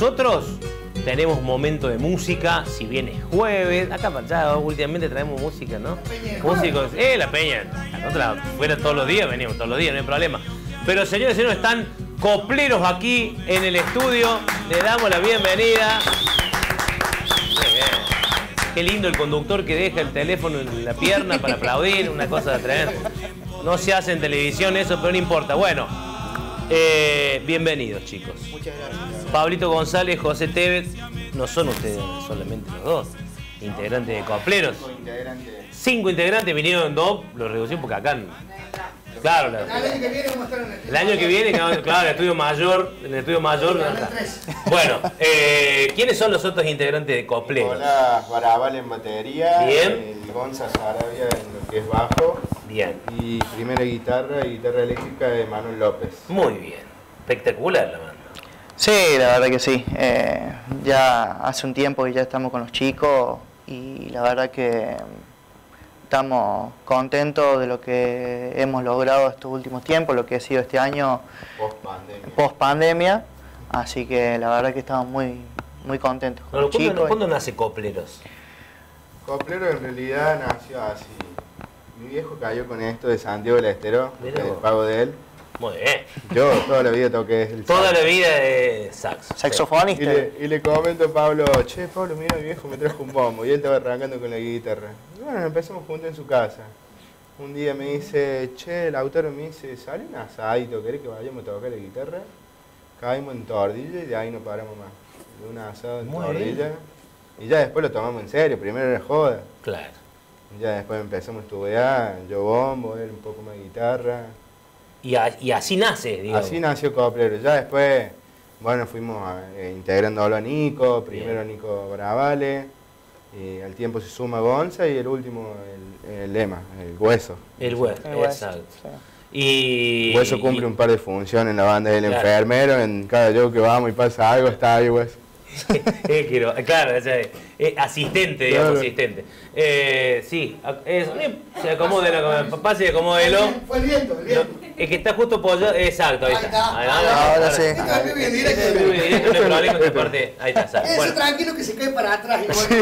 nosotros tenemos momento de música, si bien es jueves. Acá ya últimamente traemos música, ¿no? Músicos, la peña. Nosotros fuera todos los días, venimos todos los días, no hay problema. Pero señores y señores, están copleros aquí en el estudio. Le damos la bienvenida. Qué lindo el conductor que deja el teléfono en la pierna para aplaudir, una cosa tremenda. No se hace en televisión eso, pero no importa. Bueno, bienvenidos, chicos. Muchas gracias. Pablito González, José Tevez, no son ustedes solamente los dos integrantes de Copleros. 5 integrantes vinieron dos, lo reducimos porque acá. Claro, el año que viene vamos a estar en el año que viene, claro, en el estudio mayor. Bueno, ¿quiénes son los otros integrantes de Copleros? Nicolás Barabal en batería. Bien. Gonza Sarabia en lo que es bajo. Bien. Y primera guitarra eléctrica de Manuel López. Muy bien. Espectacular la banda. Sí, la verdad que sí. Ya hace un tiempo que ya estamos con los chicos y la verdad que estamos contentos de lo que hemos logrado estos últimos tiempos, lo que ha sido este año post pandemia, así que la verdad que estamos muy contentos con los chicos. ¿Cuándo nace Copleros? Copleros en realidad nació así. Mi viejo cayó con esto de Santiago del Estero, el pago de él. Muy bien. Yo toda la vida toqué el Toda la vida de saxo. Saxofonista. Y le comento a Pablo, che, Pablo, mira, mi viejo me trajo un bombo. Y él estaba arrancando con la guitarra. Y bueno, empezamos juntos en su casa. Un día me dice, che, Lautaro me dice, sale un asadito, ¿querés que vayamos a tocar la guitarra? Caímos en Tordilla y de ahí no paramos más. De un asado en Tordilla. Y ya después lo tomamos en serio, primero era joda. Claro. Y ya después empezamos a estudiar, yo bombo, él un poco más guitarra. Y así nace, digamos. Así nació Copleros. Ya después, bueno, fuimos integrándolo a Nico, primero Nico Bravale, y al tiempo se suma Gonza y el último el Lema, el Hueso. El Hueso, exacto. Sí. Y Hueso cumple un par de funciones en la banda del enfermero, en cada show que vamos y pasa algo, está ahí Hueso. Claro, asistente, digamos, asistente. Sí, se acomódelo, papá, se acomódelo. Fue el viento, el viento. Es que está justo apoyado, exacto, ahí está. Ahora sí. Está bien directo. No hay problema, esta parte, ahí está. Ese tranquilo que se cae para atrás.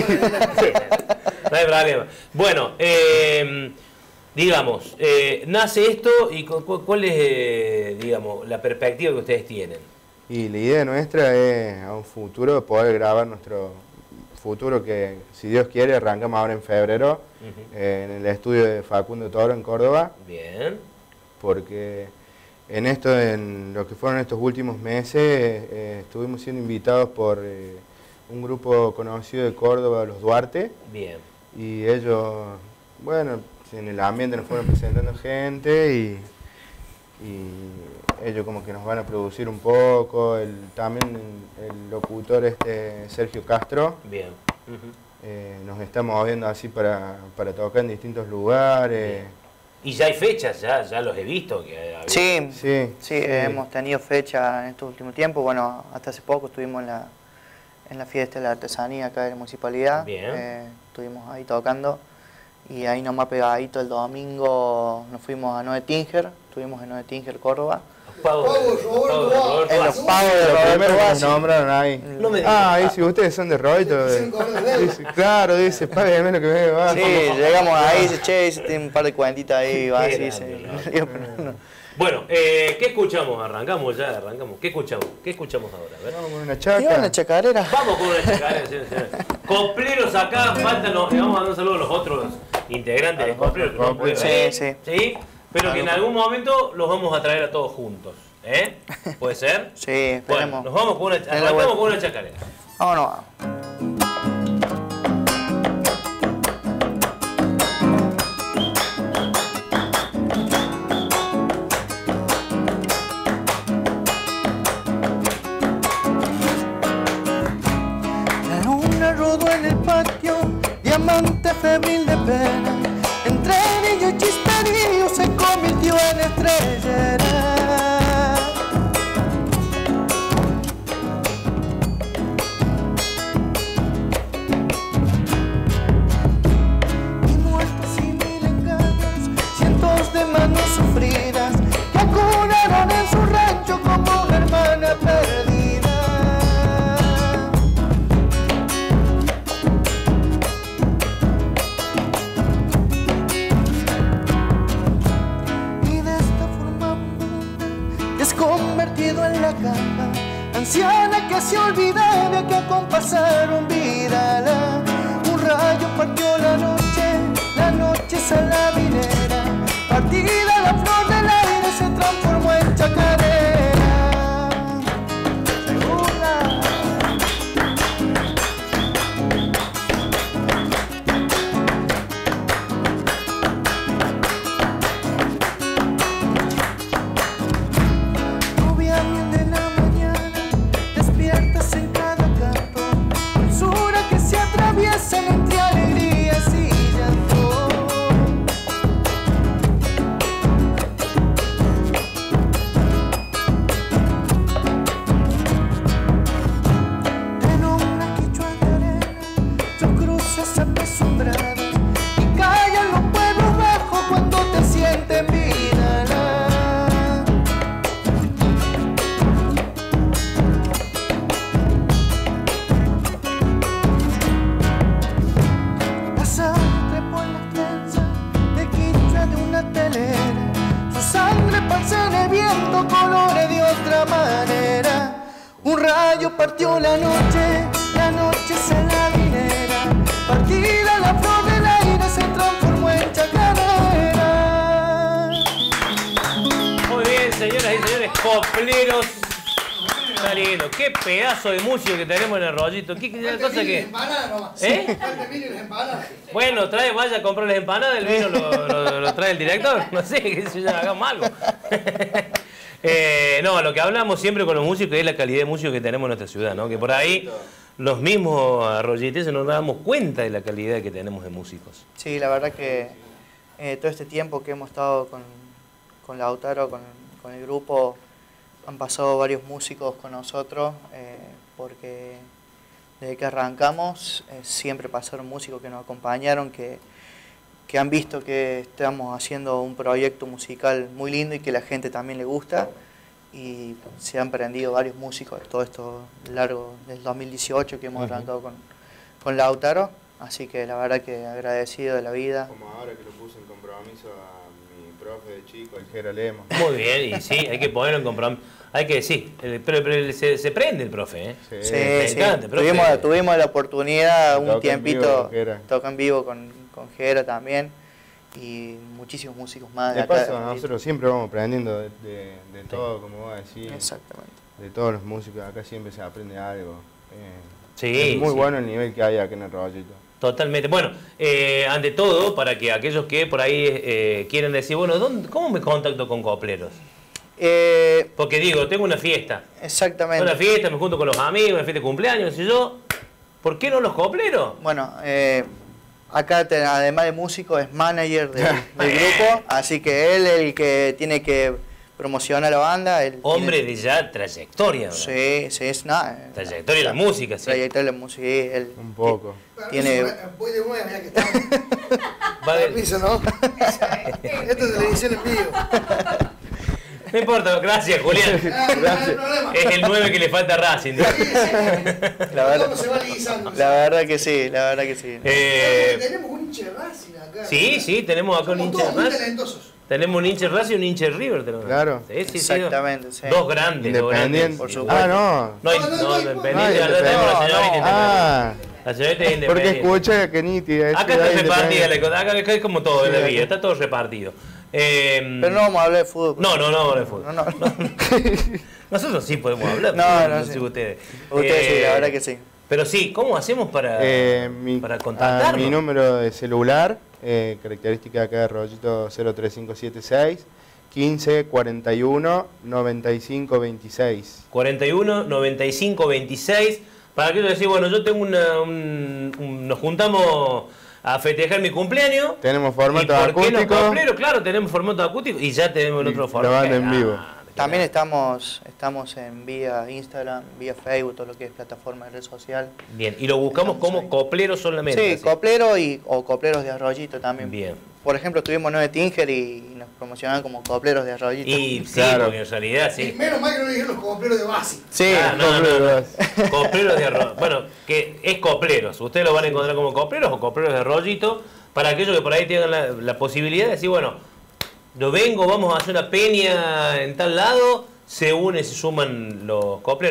No hay problema. Bueno, digamos, nace esto y ¿cuál es, digamos, la perspectiva que ustedes tienen? Y la idea nuestra es a un futuro poder grabar nuestro futuro que, si Dios quiere, arrancamos ahora en febrero en el estudio de Facundo Toro en Córdoba. Bien. Porque en lo que fueron estos últimos meses estuvimos siendo invitados por un grupo conocido de Córdoba, los Duarte. Bien. Y ellos, bueno, en el ambiente nos fueron presentando gente y ellos como que nos van a producir un poco, también el locutor Sergio Castro. Bien. Nos estamos moviendo así para tocar en distintos lugares. Y ya hay fechas, ya los he visto. Sí, sí, hemos tenido fecha en estos últimos tiempos. Bueno, hasta hace poco estuvimos en la fiesta de la artesanía acá de la municipalidad. Bien. Estuvimos ahí tocando. Y ahí nomás pegadito el domingo nos fuimos a Noé Tinger. Estuvimos en Noé Tinger, Córdoba. En los pagos de Los primeros Roberto que Bassi. nos nombraron ahí. No me digas. Dice, ustedes son de Roberto. Dice, claro, dice, págueme lo que me va. Sí, llegamos ahí, dice, che, dice, tiene un par de cuentitas ahí, va así, Bueno, ¿qué escuchamos? Arrancamos. ¿Qué escuchamos ahora? A ver. Vamos con una ¿Qué chaca. una chacarera? Vamos con una chacarera, señores. Copleros acá, faltan, le vamos a dar un saludo a los otros integrantes de Copleros que no pueden venir. Sí. Pero que en algún momento los vamos a traer a todos juntos. ¿Puede ser? Sí, esperemos. Bueno, nos vamos arrancamos con una chacarera. Vámonos. La luna rodó en el patio, diamante febril de pena. Entre niño y chisperío se convirtió en estrellera. Y muertos y mil engaños, cientos de manos sufridas que acuraron en su rancho como una hermana perdida. que se olvida de que acompasaron vida. Un rayo partió la noche salabinera, partida la flor del aire se transformó en chacarera. Entre alegrías y llanto, en una quichua de arena yo cruces apesumbradas y callan los pueblos bajos cuando te sienten vida. En el viento colores de otra manera. Un rayo partió la noche salabinera, partida la flor del aire se transformó en chacarera. Muy bien, señoras y señores, copleros. Está lindo. Qué pedazo de músico que tenemos en el rollito. ¿Qué cosa que? ¿Eh? Bueno, vaya a comprar las empanadas, el vino lo trae el director. No sé, que se hagamos algo. No, lo que hablamos siempre con los músicos es la calidad de músicos que tenemos en nuestra ciudad, ¿no? Que por ahí los mismos arroyiteses nos damos cuenta de la calidad que tenemos de músicos. Sí, la verdad que todo este tiempo que hemos estado con Lautaro, con el grupo, han pasado varios músicos con nosotros, porque desde que arrancamos siempre pasaron músicos que nos acompañaron, que han visto que estamos haciendo un proyecto musical muy lindo y que la gente también le gusta, y se han prendido varios músicos todo esto largo del 2018 que hemos arrancado con Lautaro, así que la verdad que agradecido de la vida. Como ahora que lo puse en compromiso a mi profe de chico, el Jero Lemos. Muy bien, y sí, hay que ponerlo en compromiso. Hay que, sí, pero se prende el profe, ¿eh? Sí, Me encanta, el profe. Tuvimos la oportunidad, un Toca tiempito, en vivo, toca en vivo con Jero también, y muchísimos músicos más. De paso, nosotros siempre vamos aprendiendo de todo, como vos decís. Exactamente. De todos los músicos, acá siempre se aprende algo. Sí, es muy sí. bueno el nivel que hay acá en el rollito. Totalmente. Bueno, ante todo, para que aquellos que por ahí quieren decir, bueno, ¿cómo me contacto con copleros? Porque digo, tengo una fiesta. Exactamente. Una fiesta, me junto con los amigos, una fiesta de cumpleaños, no sé yo. ¿Por qué no los copleros? Bueno, acá además de músico es manager del grupo, así que él es el que tiene que promocionar la banda. Hombre de ya trayectoria, ¿no? Sí, es nada. Trayectoria de la música, sí. Trayectoria de la música, sí. Él Un poco. tiene... Voy de nuevo, ya que estamos. Va de- Permiso, ¿no? Esto es televisión en vivo. No importa, gracias, Julián. No hay problema. Es el 9 que le falta a Racing. Sí, sí. La verdad- Todo se va lisando. La verdad que sí, la verdad que sí. Tenemos un hincha de Racing acá. Sí, tenemos acá un Somos hincha de todos muy Racing. talentosos. Tenemos un hincha de Racing y un hincha de River. Tenemos. Claro. Sí, Exactamente, sí. Dos grandes, dos grandes. Independiente. por supuesto. Ah, no. No, No, independiente. no, No, tenemos la señorita independiente. Ah, La señorita es porque independiente. escuché que nítida. Acá está repartida la cosa. Acá es como todo en la vida. Está todo repartido. Pero no vamos a hablar de fútbol. No, de fútbol. No. Nosotros sí podemos hablar. No, sé sí. ustedes. Ustedes sí, la verdad que sí. Pero sí, ¿cómo hacemos para contactarnos? Mi número de celular, característica acá de rollito 03576 15 41 95 26. 41 95 26. Para que yo decir, bueno, yo tengo nos juntamos a festejar mi cumpleaños. Tenemos formato ¿Y por qué acústico. los copleros? Claro, tenemos formato acústico y ya tenemos el otro formato. banda en vivo. También estamos en vía Instagram, vía Facebook, todo lo que es plataforma de red social. Bien, y lo buscamos Estamos como ahí. copleros solamente. Sí, así. coplero o copleros de Arroyito también. Bien. Por ejemplo, estuvimos 9 Tinger y nos promocionaban como copleros de Arroyito. Y sí, Claro. porque en realidad sí. Menos mal que no le dijeron los compleros de base. Sí, Ah, no. Copleros de arroz. Bueno, que es copleros. Ustedes lo van a encontrar como copleros o copleros de rollito. Para aquellos que por ahí tengan la posibilidad de decir, bueno, yo vengo, vamos a hacer una peña en tal lado, se suman los copleros.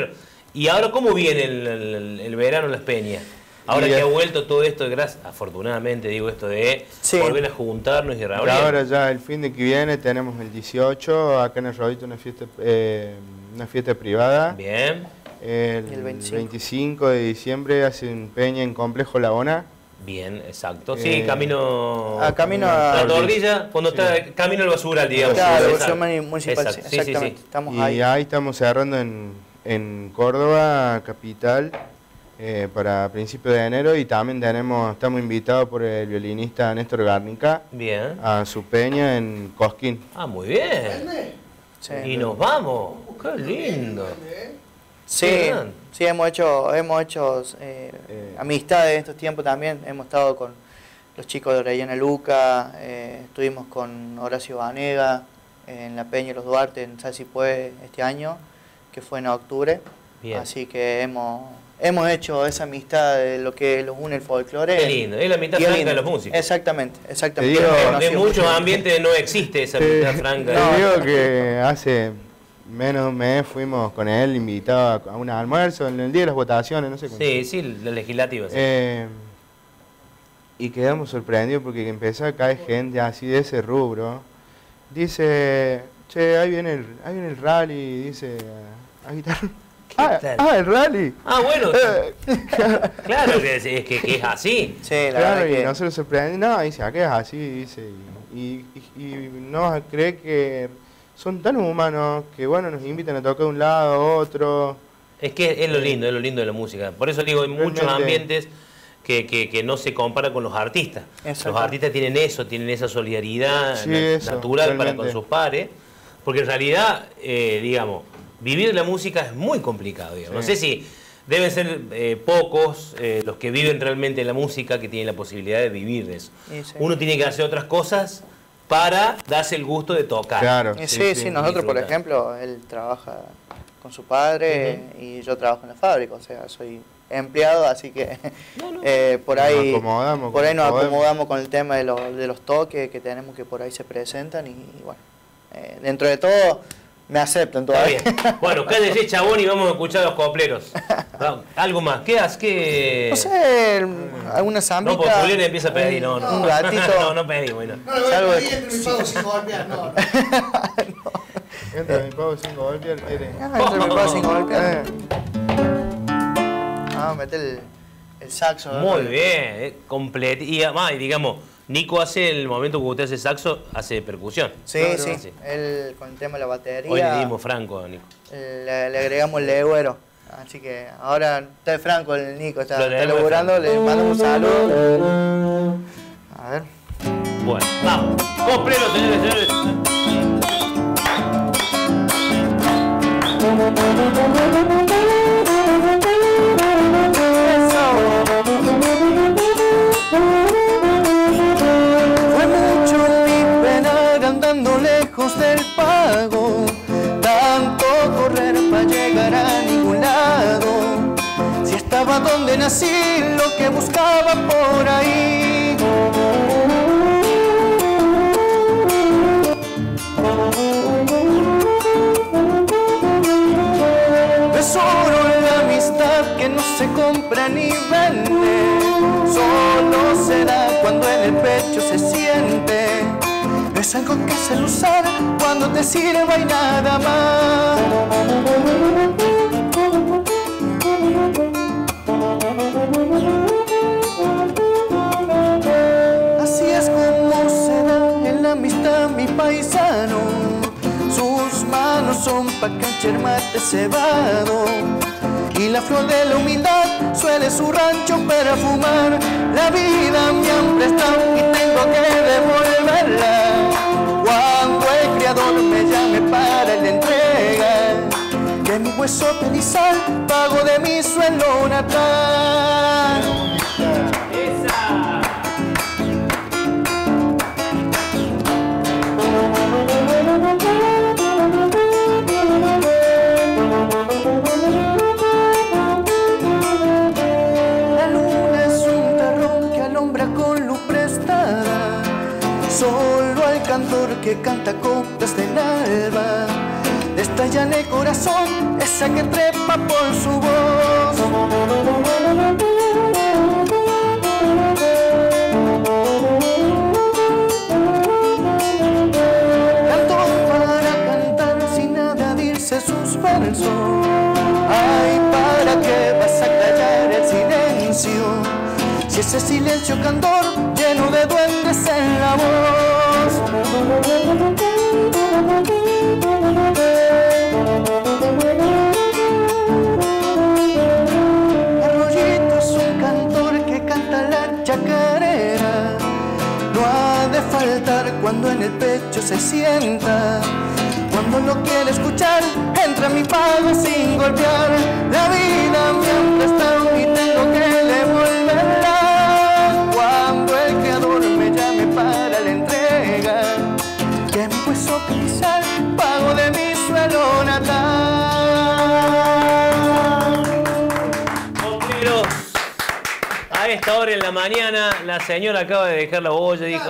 ¿Y ahora cómo viene el verano en Las Peñas? Ahora Y que ha vuelto todo esto, afortunadamente digo esto de Sí. volver a juntarnos y Y reunir. ahora ya el fin de que viene tenemos el 18, acá en el Rodito una fiesta privada. Bien, El El 25 de diciembre hacen peña en Complejo La Bona. bien, exacto. Sí, camino... camino La a... Tordilla, cuando está camino al basural, digamos. Claro, Exacto. municipal, Exacto. Sí, sí, exactamente. sí. Estamos Y ahí. ahí estamos cerrando en Córdoba, capital, para principios de enero. Y también estamos invitados por el violinista Néstor Garnica Bien. a su peña en Cosquín. Ah, muy bien. ¿Entendés? Sí. Y nos vamos. Qué lindo. ¿Eh? Sí, Bien. sí, hemos hecho amistades en estos tiempos también. Hemos estado con los chicos de Orellana Luca, estuvimos con Horacio Banega en la Peña de los Duarte en Salsipue este año, que fue en octubre. Bien. Así que hemos hecho esa amistad de lo que los une el folclore. Qué lindo. Es la mitad Y es franca lindo. de los músicos. Exactamente. Te digo, En muchos ambientes no existe esa mitad franca. Te digo que hace menos de un mes fuimos con él invitados a un almuerzo en el día de las votaciones, no sé cuándo. Sí, sí, la legislativa. Sí. Y quedamos sorprendidos porque empezó a caer gente así de ese rubro. Dice, che, ahí viene el rally, dice, a guitarra. tal? El rally. Ah, bueno. Claro que es así. Sí, la Claro, verdad y que... nosotros sorprendimos, no, dice, acá es así, dice, y no vas a creer que son tan humanos que, bueno, nos invitan a tocar de un lado a otro. Es que es lo lindo de la música. Por eso digo, hay muchos Realmente. ambientes que no se compara con los artistas. Exacto. Los artistas tienen eso, tienen esa solidaridad Sí, eso, natural para realmente. con sus pares. Porque en realidad, digamos, vivir la música es muy complicado. Digamos. No Sí. sé si deben ser pocos los que viven realmente la música, que tienen la posibilidad de vivir de eso. Y sí. Uno tiene que hacer otras cosas para darse el gusto de tocar. Claro. Sí, nosotros, por disfrutar. ejemplo, él trabaja con su padre y yo trabajo en la fábrica, o sea, soy empleado, así que por ahí Nos acomodamos por ahí nos como podemos. acomodamos con el tema de los toques que tenemos que por ahí se presentan y bueno, dentro de todo me aceptan Está todavía. bien. Bueno, cállese, chabón, y vamos a escuchar a los copleros. Vamos, algo más. ¿Qué haces? ¿Qué? No sé, alguna No, zambita. porque Julián empieza a pedir. No, no. Un ratito. No pedimos, bueno. No le voy a Salvo pedir entre mis pagos sin golpear, no. Entra mi pavo sin golpear, quiere. Entre mi padre sin golpear. Mete el saxo. ¿no? Muy bien, completo. Y además, digamos, Nico hace el momento que usted hace saxo, hace percusión. Sí, Claro. sí, él con el tema de la batería. Hoy le dimos franco a Nico. Le agregamos el legüero. Así que ahora está Franco, el Nico, está Lo tenemos laburando, de le mandamos un saludo. A ver. Bueno, vamos. Copleros, señores, señores. Fue mucho mi penar andando lejos del pago, tanto correr para llegar a ningún lado. Si estaba donde nací, lo que buscaba por ahí. Es oro la amistad que no se compra ni vende, solo se da cuando en el pecho se siente. Es algo que se usar cuando te sirva y nada más. Así es como se da en la amistad mi paisano. Sus manos son pa' canchar mate cebado y la flor de la humildad suele su rancho para fumar. La vida me han prestado y tengo que devolverla. Cuando el criador me llame para la entrega de mi hueso pelizal, pago de mi suelo natal. ¡Esa! La luna es un terrón que alumbra con luz prestada, solo al cantor que canta coplas del alba. estalla en el corazón esa que trepa por su voz. Canto para cantar sin nada dirse sus versos. Ay, ¿para qué vas a callar el silencio? Si ese silencio cantor lleno de duendes en la voz. Arroyito es un cantor que canta la chacarera. No ha de faltar cuando en el pecho se sienta. Cuando no quiere escuchar, entra mi pago sin golpear. La vida me ha prestado y tengo que devolverla. Cuando el creador me llame para la entrega, que empiezo a pisar, pago de mi suelo natal. Bomberos, a esta hora en la mañana, la señora acaba de dejar la olla y dijo,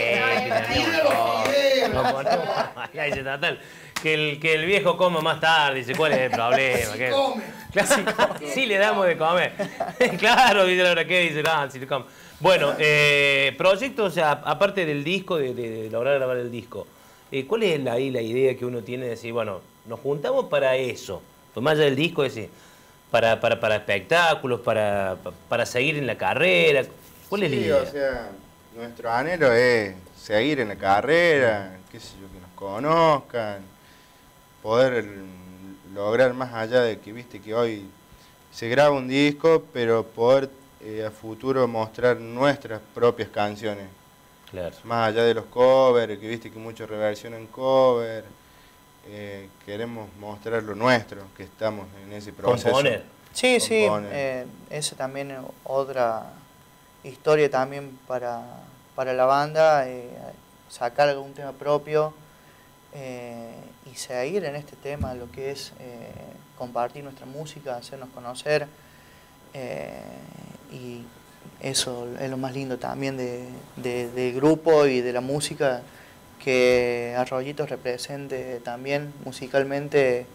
que el viejo coma más tarde, dice, ¿cuál es el problema? Si come. Claro, sí le damos de comer. Claro, dice la ¿qué? Dice, si le come. Bueno, proyectos, o sea, aparte del disco, de lograr grabar el disco, ¿cuál es ahí la idea que uno tiene de decir, bueno, nos juntamos para eso? Pues más allá del disco, es decir, para espectáculos, para seguir en la carrera. ¿Cuál es la idea? O sea, nuestro anhelo es seguir en la carrera, qué sé yo, que nos conozcan, poder lograr más allá de que, viste, que hoy se graba un disco, pero poder a futuro mostrar nuestras propias canciones. Claro. Más allá de los covers, que viste que muchos reversionan cover, queremos mostrar lo nuestro, que estamos en ese proceso. Componer. Sí, Componer. esa también es otra historia también para la banda, sacar algún tema propio y seguir en este tema, lo que es compartir nuestra música, hacernos conocer, y eso es lo más lindo también del grupo y de la música, que Arroyitos represente también musicalmente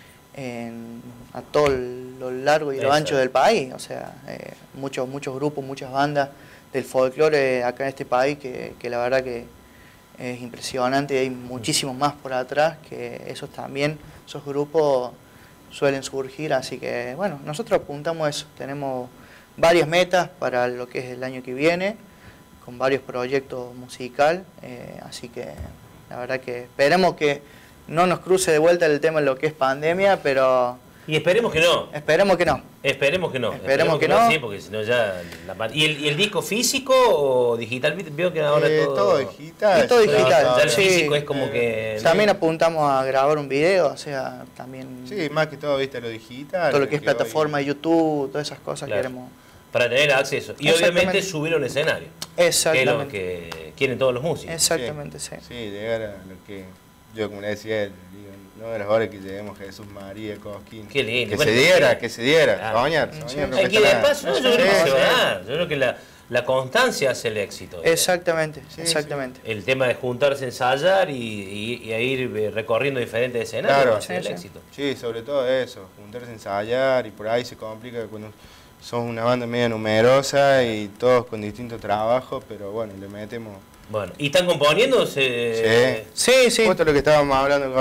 a todo lo largo y lo ancho del país. O sea, muchos grupos, muchas bandas del folclore acá en este país que la verdad que es impresionante. Hay muchísimos más por atrás que esos grupos suelen surgir, así que bueno, nosotros apuntamos a eso. Tenemos varias metas para lo que es el año que viene, con varios proyectos musical, así que la verdad que esperemos que no nos cruce de vuelta el tema de lo que es pandemia, pero... Y esperemos que no. Esperemos que no. Esperemos que no. Esperemos que no. Sí, porque si no ya... ¿Y el disco físico o digital? Veo que ahora todo digital. Es todo digital. Ya el sí. físico es como que... También apuntamos a grabar un video, o sea, también... Sí, más que todo, viste, lo digital. Todo lo que es plataforma de YouTube, todas esas cosas queremos... Para tener acceso. Y obviamente subir a un escenario. Exactamente. Que es lo que quieren todos los músicos. Exactamente, sí. Sí, llegar a lo que yo, como le decía él, digo, no de las horas que lleguemos Jesús, María, Cosquín. Qué lindo. Que bueno, se diera. Claro. Soñar. No Hay que cuesta de nada. paso, yo creo que se va a dar. Yo creo que la constancia hace el éxito. Exactamente, Sí, exactamente. El tema de juntarse, ensayar y a ir recorriendo diferentes escenarios Claro. hace el Sí. éxito. Sí, sobre todo eso, juntarse a ensayar, y por ahí se complica cuando sos una banda media numerosa y todos con distintos trabajos, pero bueno, le metemos. Bueno, ¿y están componiéndose Sí. Justo lo que estábamos hablando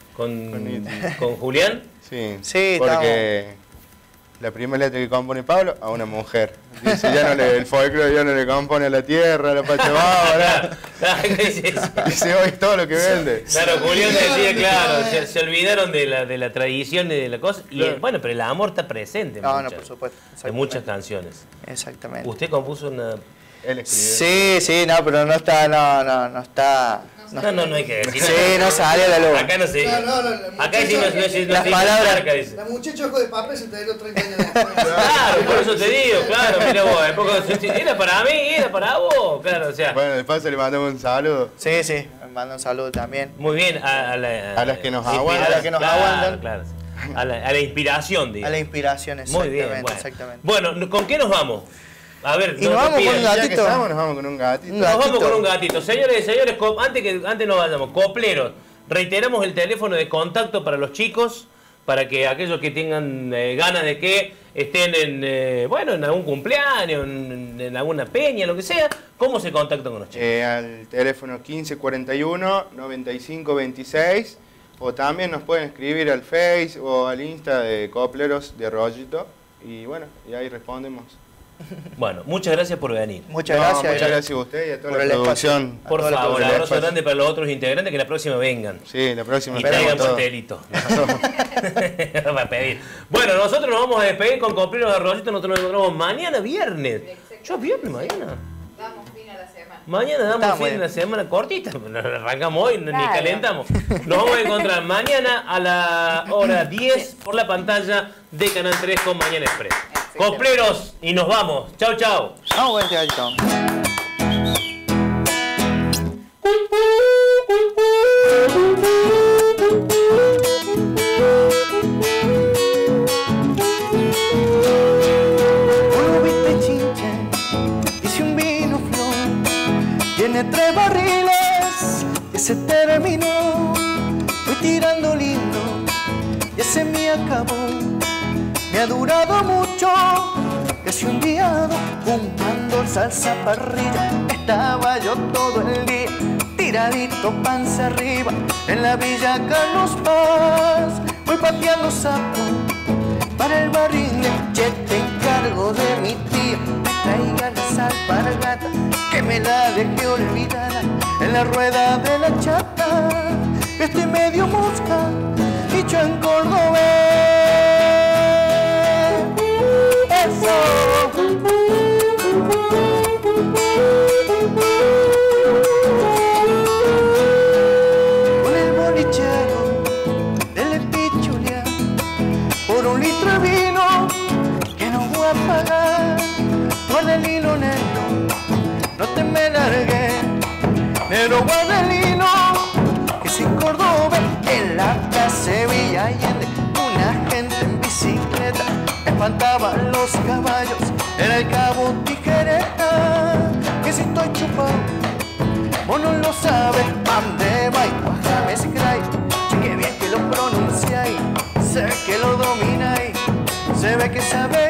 con Julián? Sí, Sí, porque la primera letra que compone Pablo a una mujer. Dice, el folclore ya no le compone a la tierra, a la Pachamama, dice hoy todo lo que vende. Claro, Julián decía, claro, se olvidaron de la tradición y de la cosa. Y bueno, pero el amor está presente No, por supuesto. en muchas canciones. Exactamente. ¿Usted compuso una...? Él escribió. Sí, no, pero no está. No hay que decir. Sí, no sale a la luz. Acá no se... No, Acá sí no Las palabras- marca, dice. La muchacha ojo de papel se te dio 30 años después. Claro, por eso te digo, claro, mira vos, era para mí, era para vos, claro, o sea. Bueno, después le mandamos un saludo. Sí, me manda un saludo también. Muy bien, A las que nos inspiración, aguantan. A las que nos aguantan. Claro, a la inspiración, digo. A la inspiración, Muy bien, exactamente. bueno. Exactamente. Bueno, ¿con qué nos vamos? A ver, Y nos vamos con un Ya que gatito. nos vamos con un gatito. Un Nos vamos gatito. con un gatito. Señores, antes nos vayamos, copleros, Reiteramos el teléfono de contacto para los chicos, para que aquellos que tengan ganas de que estén en algún cumpleaños, en alguna peña, lo que sea, ¿cómo se contactan con los chicos? Al teléfono 1541 9526, o también nos pueden escribir al Face o al Insta de Copleros de Arroyito, y bueno, y ahí respondemos. Bueno, muchas gracias por venir. Muchas gracias. Muchas gracias a usted y a toda por la el espacio. producción. Por A favor, todo un el abrazo espacio. grande para los otros integrantes, que la próxima vengan. Sí, la próxima Y esperamos traigan todo. pastelito. Va a pedir. Bueno, nosotros nos vamos a despedir con Copleros de Arroyito. Nosotros nos encontramos mañana viernes. ¿Yo es viernes mañana? Damos fin a la semana. Mañana damos Está fin de bien. la semana cortita. Arrancamos hoy, ni Claro. calentamos. Nos vamos a encontrar mañana a la hora 10 por la pantalla de Canal 3 con Mañana Express. Copleros, y nos vamos. Chau, chau. Vamos, buen teatro. Uno viste chinche, hice un vino flor, tiene 3 barriles, y se terminó. Fui tirando lindo, y ese me acabó. Me ha durado mucho, casi un día juntando salsa parrilla. Estaba yo todo el día, tiradito panza arriba, en la Villa Carlos Paz. Voy pateando sapo para el barril, che, te encargo de mi tía, traiga las alpargatas, que me la dejé olvidada en la rueda de la chata. Estoy medio mosca, dicho en cordobés. Eso. Con el bolichero del pichulia, por un litro de vino que no voy a pagar. Guarda el hilo negro, no te me largues, negro guarda el hilo, que sin Córdoba en la Sevilla Allende, una gente en bicicleta espantaba los caballos, era el cabo Tijereta, que si estoy chupado, vos no lo sabes, ande va y bájame ese cray, che que bien que lo pronunciáis, se ve que lo domináis, se ve que sabéis.